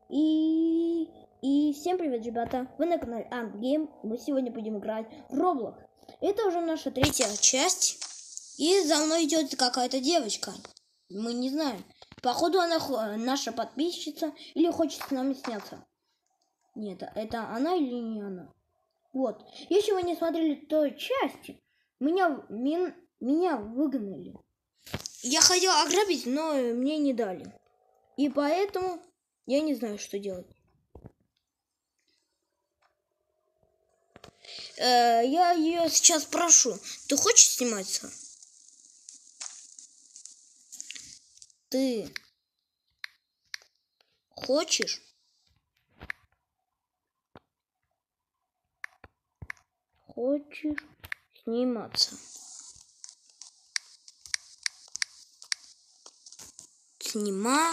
И всем привет, ребята! Вы на канале Антгейм. Мы сегодня будем играть в Roblox. Это уже наша третья часть. И за мной идет какая-то девочка. Мы не знаем. Походу она наша подписчица или хочет с нами сняться. Нет, это она или не она? Вот. Если вы не смотрели той части, меня выгнали. Я хотел ограбить, но мне не дали. И поэтому я не знаю, что делать. Я ее сейчас прошу. Ты хочешь сниматься? Ты хочешь? Хочешь сниматься? Сниматься.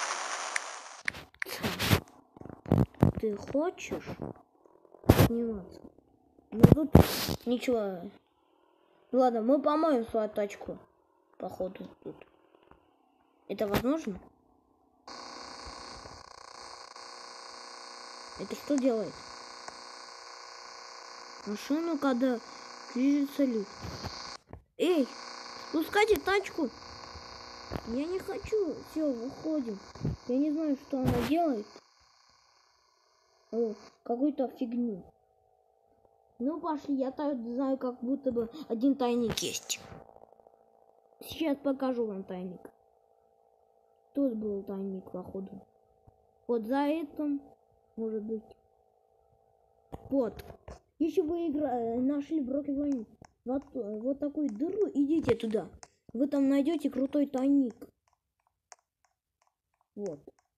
Ты хочешь сниматься? Ну тут ничего. Ладно, мы помоем свою тачку. Походу тут. Это возможно? Это что делает? Машину, когда движется лифт. Эй, спускайте тачку. Я не хочу. Все, выходим. Я не знаю, что она делает. О, какую-то фигню. Ну, пошли, я так знаю, как будто бы один тайник есть. Сейчас покажу вам тайник. Тут был тайник, походу. Вот за этим, может быть. Вот. Если вы нашли брокервание вот такую дыру, идите туда. Вы там найдете крутой тайник. Вот.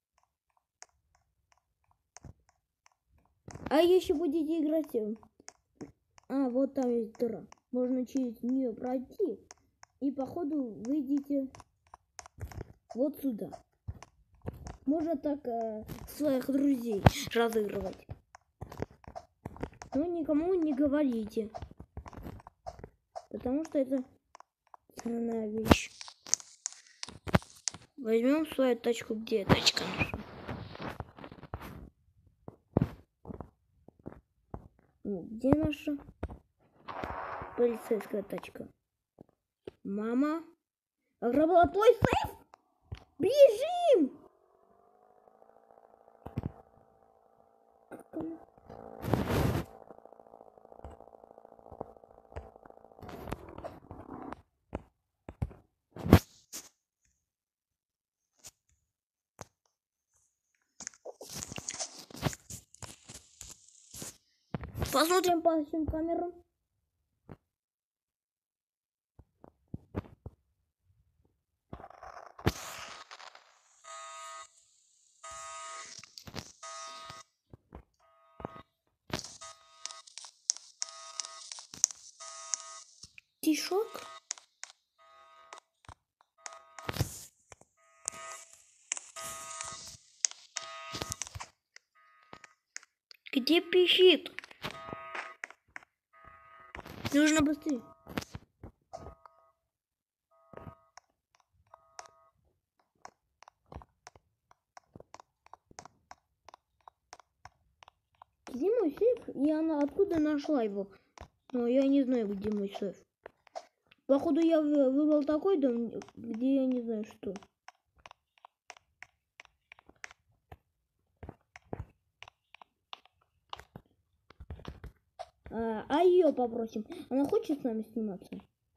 А если будете играть... вот там есть дыра. Можно через нее пройти. И походу выйдете вот сюда. Можно так своих друзей разыгрывать. Но никому не говорите. Потому что это странная вещь. Возьмем свою тачку. Где тачка наша? Где наша полицейская тачка? Мама ограбила твой сейф? Бежим! Посмотрим по всем камерам. Тишок. Где пищит? Нужно быстрее. Где мой сейф? И она откуда нашла его? Но я не знаю, где мой сейф. Походу я выбрал такой дом, где я не знаю что. А ее попросим. Она хочет с нами сниматься?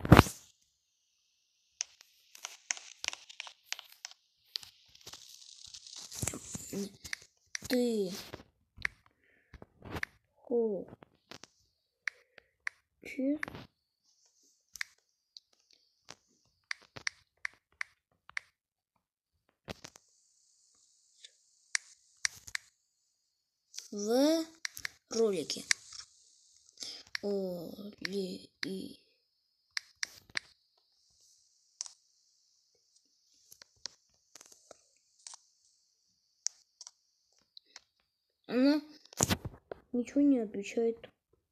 Ты хочешь в ролике? Она ничего не отвечает.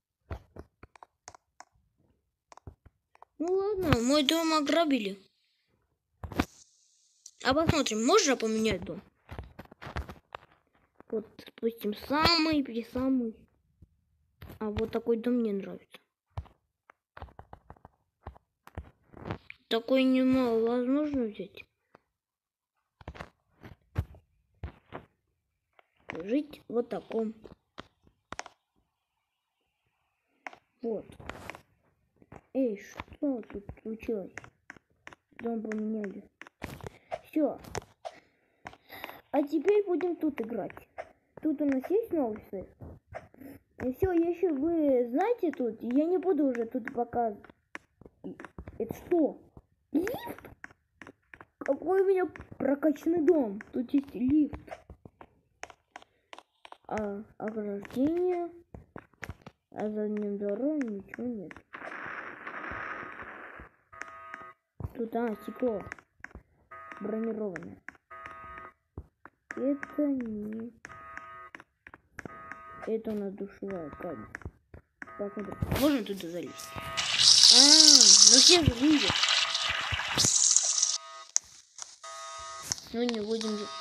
Ну ладно, мой дом ограбили. А посмотрим, можно поменять дом? Вот спустим самый. А вот такой дом мне нравится. Такой немало возможно взять. Жить вот таком. Вот. Эй, что тут случилось? Дом поменяли. Все. А теперь будем тут играть. Тут у нас есть новый сейф. И все, если вы знаете тут, я не буду уже тут показывать. Это что? Лифт? Какой у меня прокачанный дом. Тут есть лифт. А ограждение. А за ним дорога ничего нет. Тут, стекло. Бронированное. Это не... Это у нас душевая камера. Посмотрим. Можно туда залезть? Ну все же видят. Ну не будем же.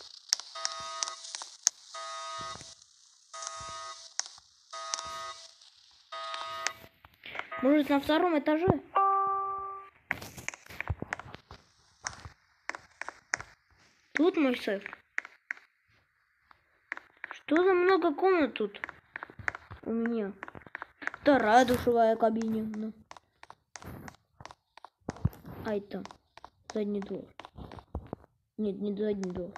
Может, на втором этаже? Тут мой сейф. Что за много комнат тут у меня? Вторая душевая кабина. А это задний двор. Нет, не задний двор.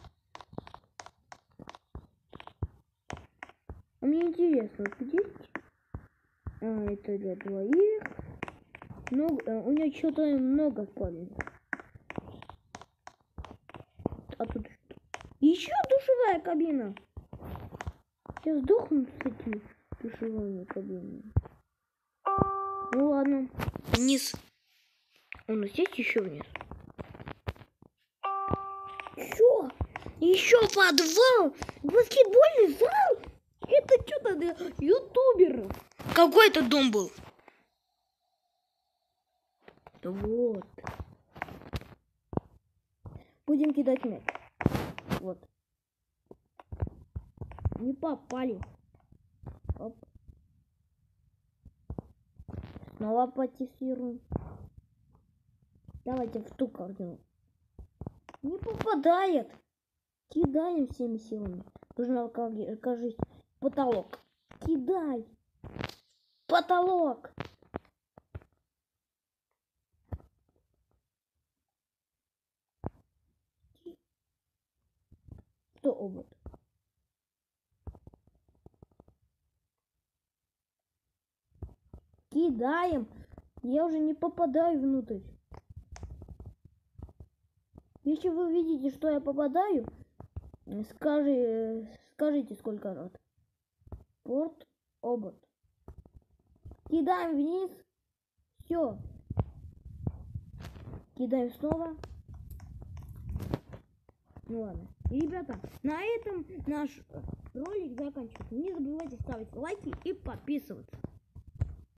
А мне интересно, где? Это для двоих. У меня что-то много спальни. А тут что? Еще душевая кабина. Я сдохну с этими душевыми кабинами. Ну ладно. Вниз. У нас есть еще вниз? Что? Еще подвал? Баскетбольный зал? Это что-то для ютуберов. Какой это дом был? Вот. Будем кидать мяч. Вот. Не попали. Оп. Снова потестируем. Давайте в ту корзину. Не попадает. Кидаем всеми силами. Нужно, кажись, потолок. Кидай. Потолок. Что обод? Кидаем. Я уже не попадаю внутрь. Если вы видите, что я попадаю, скажите сколько раз. Порт, обод. Кидаем вниз. Все. Кидаем снова. Ну ладно. И, ребята, на этом наш ролик заканчивается. Не забывайте ставить лайки и подписываться.